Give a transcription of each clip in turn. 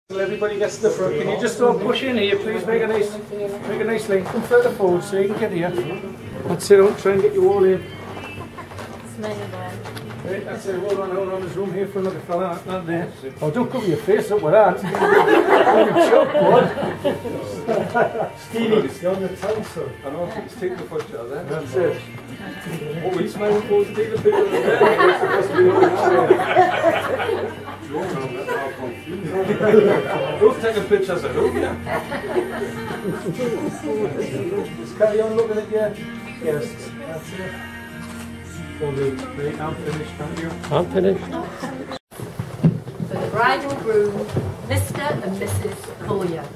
Everybody gets to the front. Can you just all push in here, please? Make a nice lane. Come further forward so you can get here. That's it. Don't try and get you all in. Right, that's it. Hold on. There's room here for another fella. Not there. Oh, don't cover your face up with that. Stevie, you're on the tongue, sir. I know. He's taking the picture there. That's it. Oh, he's smiling forward to take the picture there. Don't take a picture as a look here. Just carry on looking at your guests. That's it. Right, I'm finished, thank you. I'm finished. For the bride and groom, Mr. and Mrs. Collier.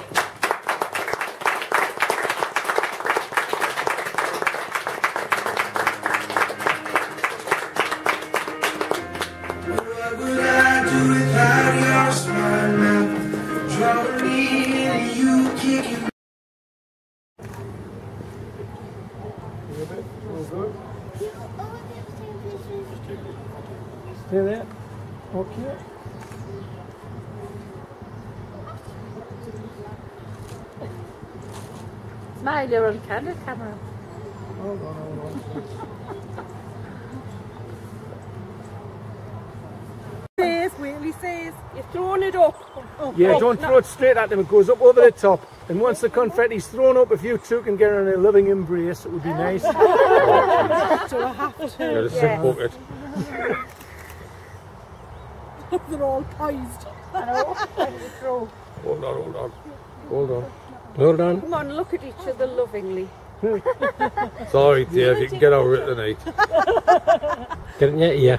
What would I do without your smile now? Drawing me in and you kicking me. Stay there. Okay. Smile, you're on camera. Hold on. He says, you're throwing it up. Yeah, don't throw it straight at them. It goes up over the top. And once the confetti's thrown up, if you two can get in a loving embrace, it would be nice. So I have to. Got a sick bucket. They're all poised. I know. Hold on. Hold on. Come on, look at each other lovingly. Sorry, Dave, you can get over it tonight. Get it in your ear.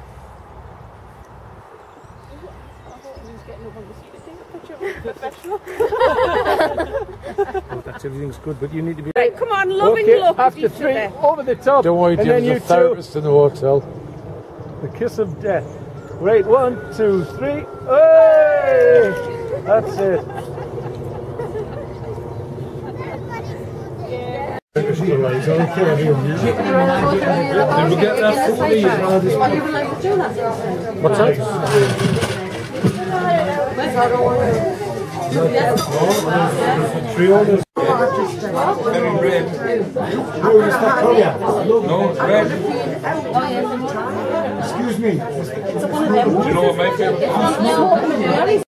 Oh, that's everything's good, but you need to be Right, come on, loving look at after each three, other. over the top. Don't worry, and then Dave's you a therapist in the hotel. The kiss of death. Right, 1, 2, 3. Hey! That's it. Did we get that What's that? Three orders. Very red. No, it's red. Excuse me. Do you know what my favorite?